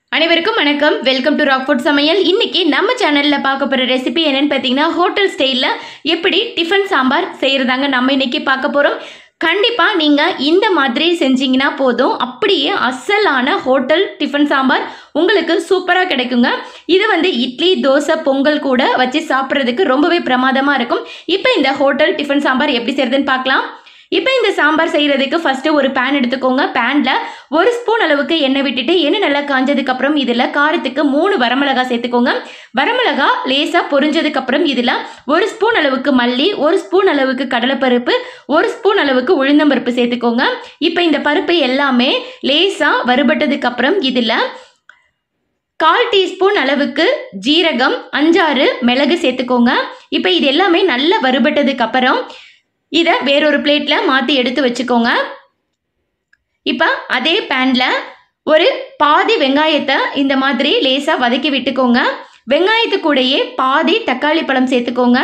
அனைவருக்கும் வணக்கம். Welcome to rock food சமையல். இன்னைக்கு நம்ம சேனல்ல பார்க்க போற ரெசிபி என்னன்னு பார்த்தீங்கன்னா, ஹோட்டல் ஸ்டைல்ல எப்படி டிஃபன் சாம்பார் செய்யறதாங்க நம்ம இன்னைக்கு பார்க்க போறோம். கண்டிப்பா நீங்க இந்த மாதிரி செஞ்சீங்கன்னா போதும், அப்படியே அசலான ஹோட்டல் டிஃபன் சாம்பார் உங்களுக்கு சூப்பரா கிடைக்குங்க. இது இட்லி, தோசை, பொங்கல் கூட வச்சு சாப்பிட்றதுக்கு ரொம்பவே பிரமாதமா இருக்கும். இப்போ இந்த ஹோட்டல் டிஃபன் சாம்பார் எப்படி செய்யறதுன்னு பார்க்கலாம். இப்போ இந்த சாம்பார் செய்கிறதுக்கு ஃபஸ்ட்டு ஒரு பேன் எடுத்துக்கோங்க. பேனில் 1 ஸ்பூன் அளவுக்கு எண்ணெய் விட்டுட்டு எண்ணெய் நல்லா காஞ்சதுக்கப்புறம் இதில் காரத்துக்கு 3 வரமிளகா சேர்த்துக்கோங்க. வரமிளகா லேசாக பொரிஞ்சதுக்கப்புறம் இதில் 1 ஸ்பூன் அளவுக்கு மல்லி, 1 ஸ்பூன் அளவுக்கு கடலைப்பருப்பு, 1 ஸ்பூன் அளவுக்கு உளுந்தம்பருப்பு சேர்த்துக்கோங்க. இப்போ இந்த பருப்பு எல்லாமே லேசாக வறுபட்டதுக்கப்புறம் இதில் 1/4 டீஸ்பூன் அளவுக்கு ஜீரகம், 5-6 மிளகு சேர்த்துக்கோங்க. இப்போ இது எல்லாமே நல்லா வறுபட்டதுக்கப்புறம் இதை வேறொரு பிளேட்டில் மாற்றி எடுத்து வச்சுக்கோங்க. இப்போ அதே பேனில் ஒரு பாதி வெங்காயத்தை இந்த மாதிரி லேசாக வதக்கி விட்டுக்கோங்க. வெங்காயத்து கூடயே பாதி தக்காளி பழம் சேர்த்துக்கோங்க.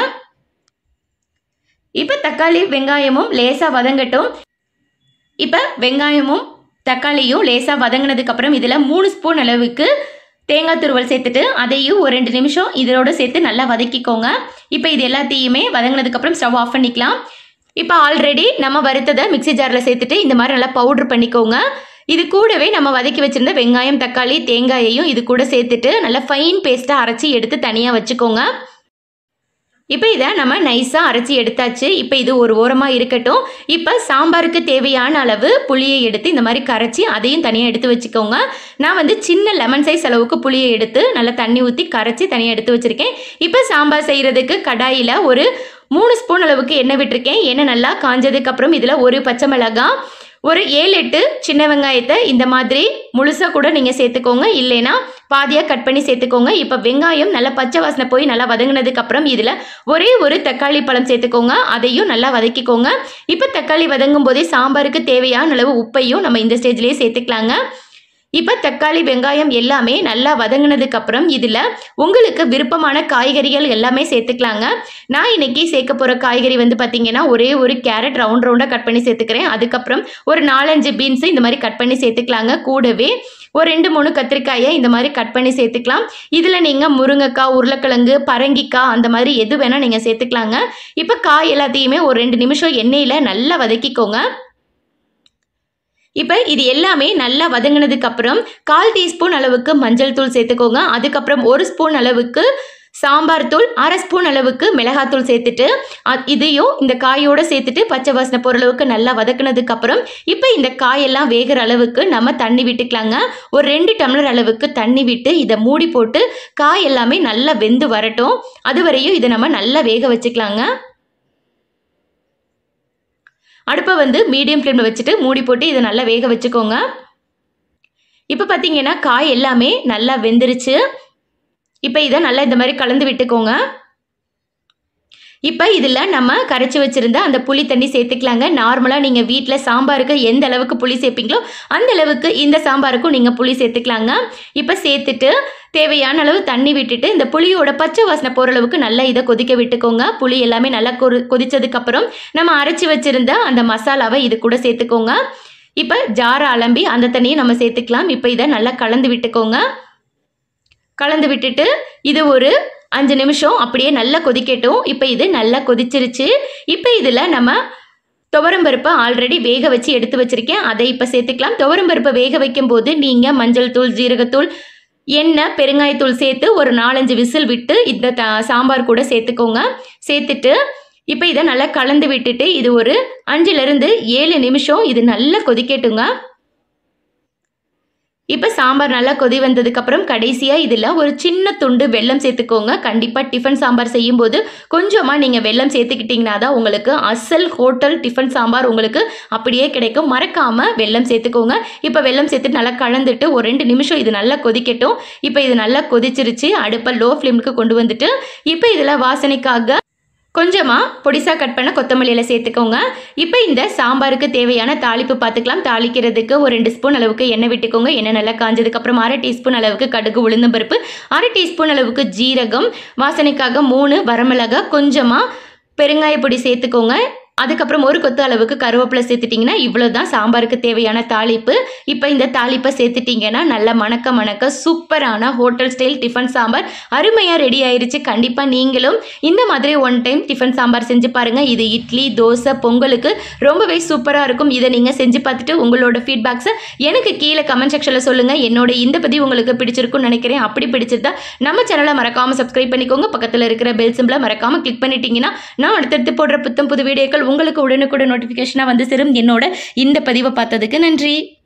இப்போ தக்காளி வெங்காயமும் லேசாக வதங்கட்டும். இப்போ வெங்காயமும் தக்காளியும் லேசாக வதங்கினதுக்கப்புறம் இதில் 3 ஸ்பூன் அளவுக்கு தேங்காய் துருவல் சேர்த்துட்டு அதையும் ஒரு 2 நிமிஷம் இதோடு சேர்த்து நல்லா வதக்கிக்கோங்க. இப்போ இது எல்லாத்தையுமே வதங்கினதுக்கப்புறம் ஸ்டவ் ஆஃப் பண்ணிக்கலாம். இப்போ ஆல்ரெடி நம்ம வறுத்ததை மிக்சி ஜாரில் சேர்த்துட்டு இந்த மாதிரி நல்லா பவுட்ரு பண்ணிக்கோங்க. இது கூடவே நம்ம வதக்கி வச்சுருந்த வெங்காயம், தக்காளி, தேங்காயையும் இது கூட சேர்த்துட்டு நல்லா ஃபைன் பேஸ்ட்டாக அரைச்சி எடுத்து தனியாக வச்சுக்கோங்க. இப்போ இதை நம்ம நைஸாக அரைச்சி எடுத்தாச்சு. இப்போ இது ஒரு ஓரமாக இருக்கட்டும். இப்போ சாம்பாருக்கு தேவையான அளவு புளியை எடுத்து இந்த மாதிரி கரைச்சி அதையும் தனியாக எடுத்து வச்சுக்கோங்க. நான் சின்ன லெமன் சைஸ் அளவுக்கு புளியை எடுத்து நல்லா தண்ணி ஊற்றி கரைச்சி தனியாக எடுத்து வச்சுருக்கேன். இப்போ சாம்பார் செய்கிறதுக்கு கடாயில் ஒரு 3 ஸ்பூன் அளவுக்கு எண்ணெய் விட்டுருக்கேன். எண்ணெய் நல்லா காஞ்சதுக்கப்புறம் இதில் ஒரு பச்சை மிளகாய், ஒரு 7-8 சின்ன வெங்காயத்தை இந்த மாதிரி முழுசாக கூட நீங்கள் சேர்த்துக்கோங்க, இல்லைன்னா பாதியாக கட் பண்ணி சேர்த்துக்கோங்க. இப்போ வெங்காயம் நல்லா பச்சை வாசனை போய் நல்லா வதங்கினதுக்கப்புறம் இதில் ஒரே ஒரு தக்காளி பழம் சேர்த்துக்கோங்க. அதையும் நல்லா வதக்கிக்கோங்க. இப்போ தக்காளி வதங்கும் போதே சாம்பாருக்கு தேவையான அளவு உப்பையும் நம்ம இந்த ஸ்டேஜ்லேயே சேர்த்துக்கலாங்க. இப்போ தக்காளி, வெங்காயம் எல்லாமே நல்லா வதங்கினதுக்கப்புறம் இதில் உங்களுக்கு விருப்பமான காய்கறிகள் எல்லாமே சேர்த்துக்கலாங்க. நான் இன்றைக்கி சேர்க்க போகிற காய்கறி பார்த்திங்கன்னா ஒரே ஒரு கேரட் ரவுண்டாக கட் பண்ணி சேர்த்துக்கிறேன். அதுக்கப்புறம் ஒரு 4-5 பீன்ஸு இந்த மாதிரி கட் பண்ணி சேர்த்துக்கலாங்க. கூடவே ஒரு 2-3 கத்திரிக்காயை இந்த மாதிரி கட் பண்ணி சேர்த்துக்கலாம். இதில் நீங்கள் முருங்கைக்காய், உருளைக்கிழங்கு, பரங்கிக்காய் அந்த மாதிரி எது வேணால் நீங்கள் சேர்த்துக்கலாங்க. இப்போ காய் எல்லாத்தையுமே ஒரு 2 நிமிஷம் எண்ணெயில் நல்லா வதக்கிக்கோங்க. இப்போ இது எல்லாமே நல்லா வதங்கினதுக்கப்புறம் 1/4 டீஸ்பூன் அளவுக்கு மஞ்சள் தூள் சேர்த்துக்கோங்க. அதுக்கப்புறம் 1 ஸ்பூன் அளவுக்கு சாம்பார் தூள், 1/2 ஸ்பூன் அளவுக்கு மிளகாத்தூள் சேர்த்துட்டு இதையும் இந்த காயோடு சேர்த்துட்டு பச்சை வாசனை போகிற அளவுக்கு நல்லா வதக்கினதுக்கப்புறம் இப்போ இந்த காயெல்லாம் வேகிற அளவுக்கு நம்ம தண்ணி விட்டுக்கலாங்க. ஒரு 2 டம்ளர் அளவுக்கு தண்ணி விட்டு இதை மூடி போட்டு காய் எல்லாமே நல்லா வெந்து வரட்டும். அது வரையும் இதை நம்ம நல்லா வேக வச்சுக்கலாங்க. அடுப்பை மீடியம் ஃப்ளேமில் வச்சுட்டு மூடி போட்டு இதை நல்லா வேக வச்சுக்கோங்க. இப்போ பார்த்தீங்கன்னா காய் எல்லாமே நல்லா வெந்துருச்சு. இப்போ இதை நல்லா இந்த மாதிரி கலந்து விட்டுக்கோங்க. இப்போ இதில் நம்ம கரைச்சி வச்சுருந்த அந்த புளி தண்ணி சேர்த்துக்கலாங்க. நார்மலாக நீங்கள் வீட்டில் சாம்பாருக்கு எந்த அளவுக்கு புளி சேர்ப்பீங்களோ அந்த அளவுக்கு இந்த சாம்பாருக்கும் நீங்கள் புளி சேர்த்துக்கலாங்க. இப்போ சேர்த்துட்டு தேவையான அளவு தண்ணி விட்டுட்டு இந்த புளியோட பச்சை வாசனை போகிற அளவுக்கு நல்லா இதை கொதிக்க விட்டுக்கோங்க. புளி எல்லாமே நல்லா கொதிச்சதுக்கப்புறம் நம்ம அரைச்சி வச்சுருந்த அந்த மசாலாவை இது கூட சேர்த்துக்கோங்க. இப்போ ஜாரை அலம்பி அந்த தண்ணியை நம்ம சேர்த்துக்கலாம். இப்போ இதை நல்லா கலந்து விட்டுக்கோங்க. கலந்து விட்டுட்டு இது ஒரு 5 நிமிஷம் அப்படியே நல்லா கொதிக்கட்டும். இப்போ இது நல்லா கொதிச்சிருச்சு. இப்போ இதில் நம்ம துவரம்பருப்பை ஆல்ரெடி வேக வச்சு எடுத்து வச்சுருக்கேன், அதை இப்போ சேர்த்துக்கலாம். துவரம்பருப்பை வேக வைக்கும்போது நீங்கள் மஞ்சள் தூள், ஜீரகத்தூள், எண்ணெய், பெருங்காயத்தூள் சேர்த்து ஒரு 4-5 விசில் விட்டு இந்த சாம்பார் கூட சேர்த்துக்கோங்க. சேர்த்துட்டு இப்போ இதை நல்லா கலந்து விட்டுட்டு இது ஒரு 5-7 நிமிஷம் இது நல்லா கொதிக்கட்டுங்க. இப்போ சாம்பார் நல்லா கொதி வந்ததுக்கப்புறம் கடைசியாக இதில் ஒரு சின்ன துண்டு வெல்லம் சேர்த்துக்கோங்க. கண்டிப்பாக டிஃபன் சாம்பார் செய்யும்போது கொஞ்சமாக நீங்கள் வெல்லம் சேர்த்துக்கிட்டிங்கன்னா தான் உங்களுக்கு அசல் ஹோட்டல் டிஃபன் சாம்பார் உங்களுக்கு அப்படியே கிடைக்கும். மறக்காமல் வெல்லம் சேர்த்துக்கோங்க. இப்போ வெல்லம் சேர்த்துட்டு நல்லா கலந்துட்டு ஒரு 2 நிமிஷம் இது நல்லா கொதிக்கட்டும். இப்போ இது நல்லா கொதிச்சிருச்சு. அடுப்பை லோ ஃப்ளேமுக்கு கொண்டு வந்துட்டு இப்போ இதில் வாசனைக்காக கொஞ்சமாக பொடிசாக கட் பண்ண கொத்தமல்லியில் சேர்த்துக்கோங்க. இப்போ இந்த சாம்பாருக்கு தேவையான தாளிப்பு பார்த்துக்கலாம். தாளிக்கிறதுக்கு ஒரு 2 ஸ்பூன் அளவுக்கு எண்ணெய் விட்டுக்கோங்க. எண்ணெய் நல்லா காஞ்சதுக்கப்புறம் 1/2 டீஸ்பூன் அளவுக்கு கடுகு, உளுந்தம்பருப்பு, 1/2 டீஸ்பூன் அளவுக்கு ஜீரகம், வாசனைக்காக 3 வரமிளகாய், கொஞ்சமாக பெருங்காய பொடி சேர்த்துக்கோங்க. அதுக்கப்புறம் ஒரு கொத்து அளவுக்கு கருவேப்பிலை சேர்த்துட்டிங்கன்னா இவ்வளோ தான் சாம்பாருக்கு தேவையான தாளிப்பு. இப்போ இந்த தாளிப்பை சேர்த்துட்டிங்கன்னா நல்லா மணக்க சூப்பரான ஹோட்டல் ஸ்டைல் டிஃபன் சாம்பார் அருமையாக ரெடி ஆயிருச்சு. கண்டிப்பாக நீங்களும் இந்த மாதிரி ஒன் டைம் டிஃபன் சாம்பார் செஞ்சு பாருங்கள். இது இட்லி, தோசை, பொங்கலுக்கு ரொம்பவே சூப்பராக இருக்கும். இதை நீங்கள் செஞ்சு பார்த்துட்டு உங்களோட ஃபீட்பேக்ஸை எனக்கு கீழே கமெண்ட் செக்ஷனில் சொல்லுங்கள். என்னோட இந்த பதிவு உங்களுக்கு பிடிச்சிருக்குன்னு நினைக்கிறேன். அப்படி பிடிச்சிருந்தா நம்ம சேனலை மறக்காமல் சப்ஸ்கிரைப் பண்ணிக்கோங்க. பக்கத்தில் இருக்கிற பெல் சிம்பிளை மறக்காமல் கிளிக் பண்ணிட்டீங்கன்னா நான் அடுத்தடுத்து போடுற புத்தம் புது வீடியோக்கள் உங்களுக்கு உடனுக்குடன் நோட்டிஃபிகேஷனாக வந்து சேரும். என்னோட இந்த பதிவை பார்த்ததுக்கு நன்றி.